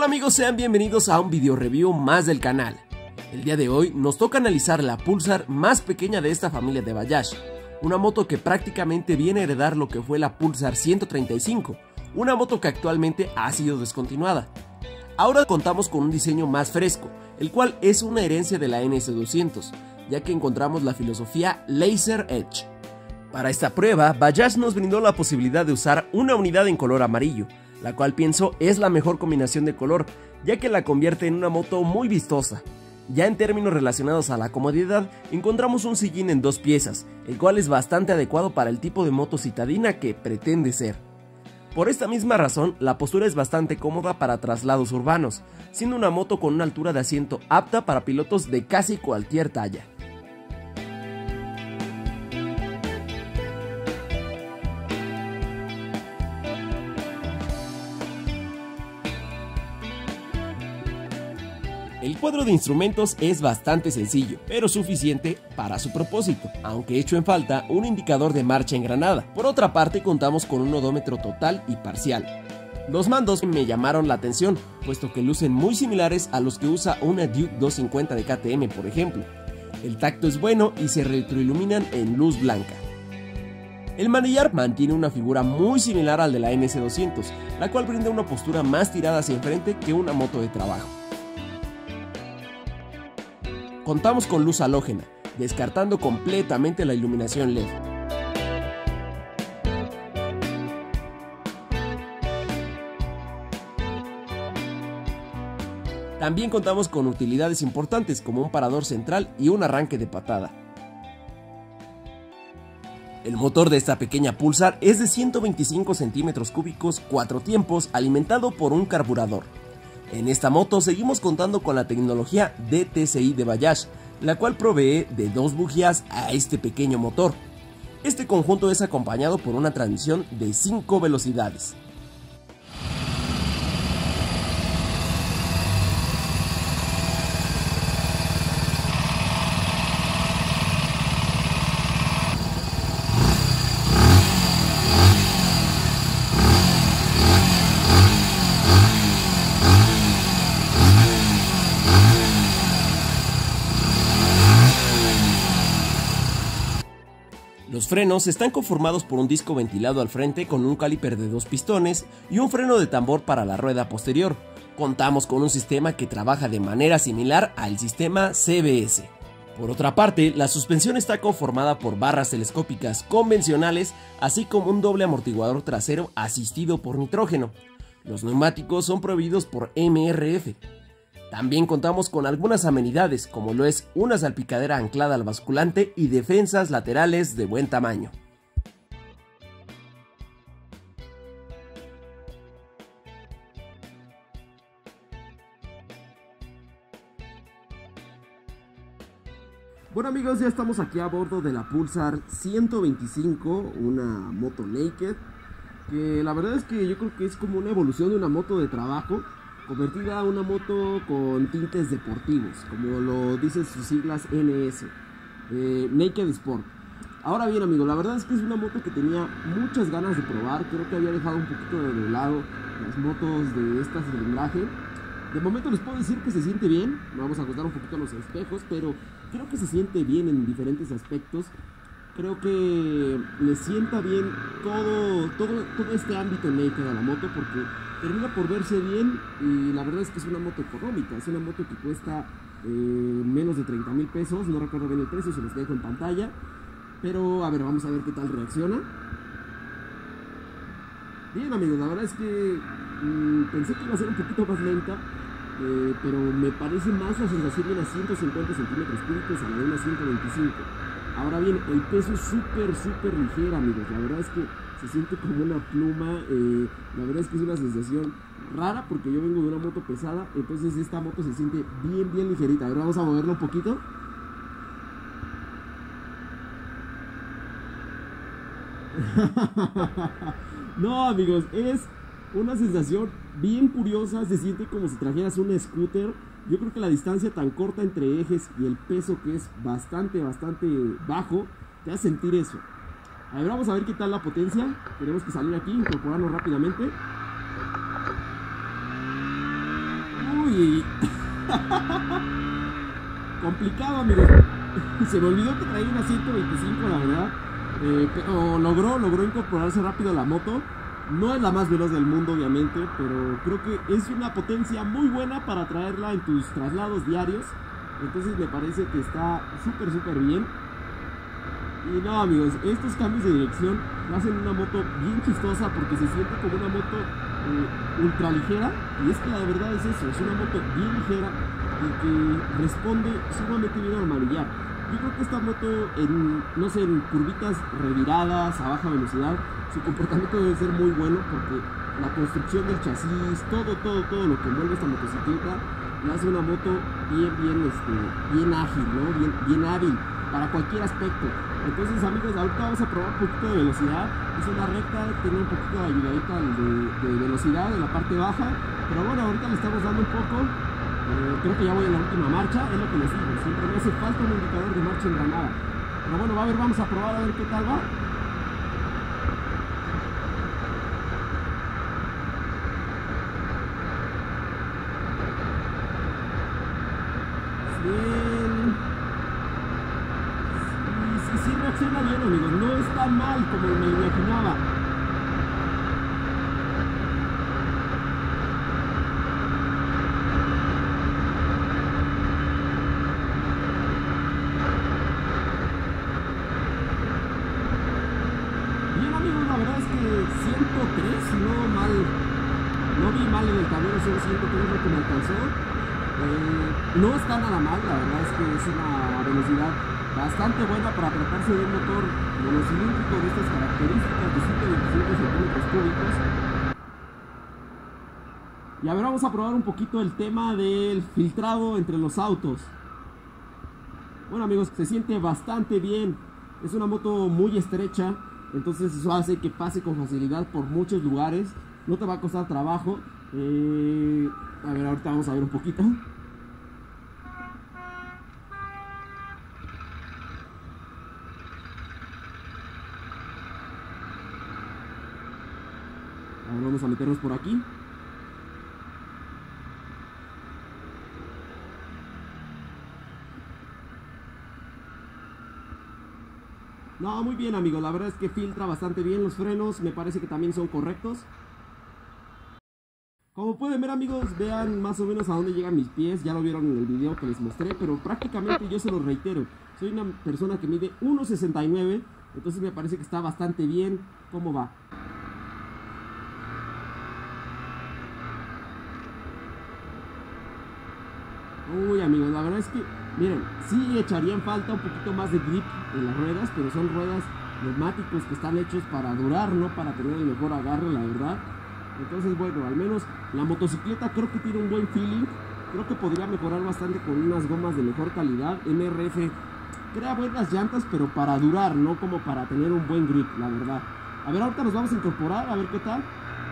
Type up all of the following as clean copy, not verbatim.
Hola amigos, sean bienvenidos a un video review más del canal. El día de hoy nos toca analizar la Pulsar más pequeña de esta familia de Bajaj, una moto que prácticamente viene a heredar lo que fue la Pulsar 135, una moto que actualmente ha sido descontinuada. Ahora contamos con un diseño más fresco, el cual es una herencia de la NS200, ya que encontramos la filosofía Laser Edge. Para esta prueba, Bajaj nos brindó la posibilidad de usar una unidad en color amarillo, la cual pienso es la mejor combinación de color, ya que la convierte en una moto muy vistosa. Ya en términos relacionados a la comodidad, encontramos un sillín en dos piezas, el cual es bastante adecuado para el tipo de moto citadina que pretende ser. Por esta misma razón, la postura es bastante cómoda para traslados urbanos, siendo una moto con una altura de asiento apta para pilotos de casi cualquier talla. El cuadro de instrumentos es bastante sencillo, pero suficiente para su propósito, aunque hecho en falta un indicador de marcha engranada. Por otra parte, contamos con un odómetro total y parcial. Los mandos me llamaron la atención, puesto que lucen muy similares a los que usa una Duke 250 de KTM, por ejemplo. El tacto es bueno y se retroiluminan en luz blanca. El manillar mantiene una figura muy similar al de la NS200, la cual brinda una postura más tirada hacia enfrente que una moto de trabajo. Contamos con luz halógena, descartando completamente la iluminación LED. También contamos con utilidades importantes como un parador central y un arranque de patada. El motor de esta pequeña Pulsar es de 125 centímetros cúbicos 4 tiempos, alimentado por un carburador. En esta moto seguimos contando con la tecnología DTCI de Bajaj, la cual provee de 2 bujías a este pequeño motor. Este conjunto es acompañado por una transmisión de 5 velocidades. Los frenos están conformados por un disco ventilado al frente con un caliper de 2 pistones y un freno de tambor para la rueda posterior. Contamos con un sistema que trabaja de manera similar al sistema CBS. Por otra parte, la suspensión está conformada por barras telescópicas convencionales, así como un doble amortiguador trasero asistido por nitrógeno. Los neumáticos son proveídos por MRF. También contamos con algunas amenidades, como lo es una salpicadera anclada al basculante y defensas laterales de buen tamaño. Bueno amigos, ya estamos aquí a bordo de la Pulsar 125, una moto naked, que la verdad es que yo creo que es como una evolución de una moto de trabajo, convertida a una moto con tintes deportivos, como lo dicen sus siglas NS, Naked Sport. Ahora bien amigos, la verdad es que es una moto que tenía muchas ganas de probar. Creo que había dejado un poquito de lado las motos de esta cilindraje. De momento les puedo decir que se siente bien, vamos a ajustar un poquito los espejos, pero creo que se siente bien en diferentes aspectos. Creo que le sienta bien todo este ámbito naked a la moto, porque termina por verse bien y la verdad es que es una moto económica, es una moto que cuesta menos de 30,000 pesos, no recuerdo bien el precio, se los dejo en pantalla, pero a ver, vamos a ver qué tal reacciona. Bien amigos, la verdad es que pensé que iba a ser un poquito más lenta, pero me parece más la sensación de unas 150 centímetros cúbicos a la de unas 125. Ahora bien, el peso es súper ligero amigos, la verdad es que se siente como una pluma, la verdad es que es una sensación rara porque yo vengo de una moto pesada, entonces esta moto se siente bien ligerita. A ver, vamos a moverla un poquito. No amigos, es una sensación bien curiosa, se siente como si trajeras un scooter. Yo creo que la distancia tan corta entre ejes y el peso que es bastante bajo, te hace sentir eso. A ver, vamos a ver qué tal la potencia. Tenemos que salir aquí, incorporarlo rápidamente. Uy. Complicado, amigos. Se me olvidó que traía una 125, la verdad. Pero logró incorporarse rápido a la moto. No es la más veloz del mundo, obviamente, pero creo que es una potencia muy buena para traerla en tus traslados diarios. Entonces me parece que está súper bien. Y no, amigos, estos cambios de dirección hacen una moto bien chistosa porque se siente como una moto ultra ligera. Y es que la verdad es eso, es una moto bien ligera y que responde sumamente bien al manillar. Yo creo que esta moto no sé, en curvitas reviradas a baja velocidad, su comportamiento debe ser muy bueno porque la construcción del chasis, todo lo que envuelve esta motocicleta, la hace una moto bien ágil, ¿no? Bien hábil para cualquier aspecto. Entonces, amigos, ahorita vamos a probar un poquito de velocidad. Es una recta, tiene un poquito de ayudadita de velocidad en la parte baja, pero bueno, ahorita le estamos dando un poco. Creo que ya voy en la última marcha, es lo que les digo, siempre me hace falta un indicador de marcha en Granada. Pero bueno, vamos a probar a ver qué tal va. Bien. Sí reacciona bien, amigos, no está mal como me imaginaba. Bien, amigos, la verdad es que 103, no vi mal en el tablero, solo 103 lo que me alcanzó. No está nada mal, la verdad es que es una velocidad bastante buena para tratarse de un motor monocilíndrico de estas características de 125 centímetros cúbicos. Y a ver, vamos a probar un poquito el tema del filtrado entre los autos. Bueno, amigos, se siente bastante bien. Es una moto muy estrecha, entonces eso hace que pase con facilidad por muchos lugares. No te va a costar trabajo. A ver, ahorita vamos a ver un poquito. Ahora vamos a meternos por aquí. No, muy bien, amigos, la verdad es que filtra bastante bien. Los frenos me parece que también son correctos. Como pueden ver, amigos, vean más o menos a dónde llegan mis pies. Ya lo vieron en el video que les mostré, pero prácticamente yo se los reitero. Soy una persona que mide 1.69, entonces me parece que está bastante bien. ¿Cómo va? Uy, amigos, la verdad es que, miren, sí echarían falta un poquito más de grip en las ruedas, pero son ruedas neumáticos que están hechos para durar, no para tener el mejor agarre, la verdad. Entonces, bueno, al menos la motocicleta creo que tiene un buen feeling. Creo que podría mejorar bastante con unas gomas de mejor calidad. MRF crea buenas llantas, pero para durar, no como para tener un buen grip, la verdad. A ver, ahorita nos vamos a incorporar, a ver qué tal.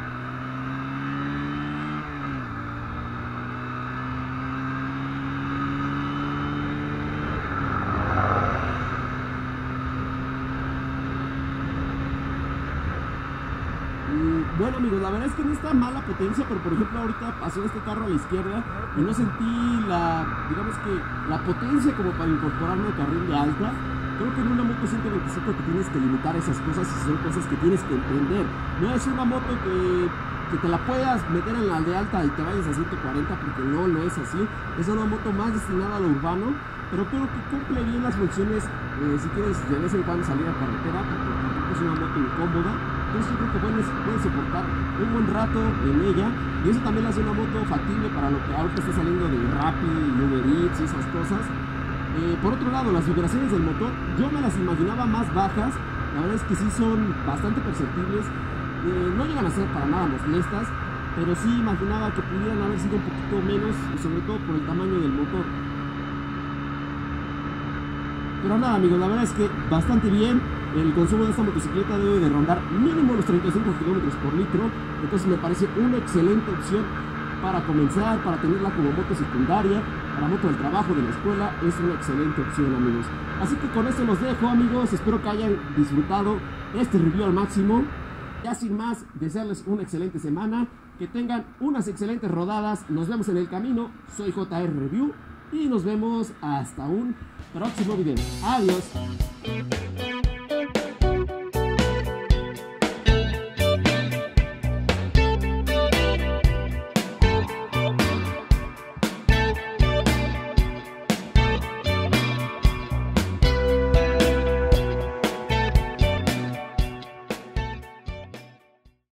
Bueno, amigos, la verdad es que no está mala potencia, pero por ejemplo ahorita pasó este carro a la izquierda y no sentí digamos que la potencia como para incorporarme al carril de alta. Creo que en una moto 125 te tienes que limitar esas cosas y son cosas que tienes que entender. No es una moto que te la puedas meter en la de alta y te vayas a 140, porque no es así. Es una moto más destinada a lo urbano, pero creo que cumple bien las funciones si quieres de vez en cuando salir a carretera, porque tampoco es una moto incómoda. Entonces yo creo que puedes soportar un buen rato en ella, y eso también la hace una moto factible para lo que ahorita está saliendo de Rappi, Uber Eats y esas cosas. Por otro lado, las vibraciones del motor yo me las imaginaba más bajas. La verdad es que sí son bastante perceptibles. No llegan a ser para nada molestas, pero sí imaginaba que pudieran haber sido un poquito menos, y sobre todo por el tamaño del motor. Pero nada, amigos, la verdad es que bastante bien. El consumo de esta motocicleta debe de rondar mínimo los 35 km por litro. Entonces me parece una excelente opción para comenzar, para tenerla como moto secundaria, para moto del trabajo, de la escuela. Es una excelente opción, amigos. Así que con esto los dejo, amigos. Espero que hayan disfrutado este review al máximo. Ya sin más, desearles una excelente semana, que tengan unas excelentes rodadas. Nos vemos en el camino. Soy JR Review y nos vemos hasta un próximo video. Adiós.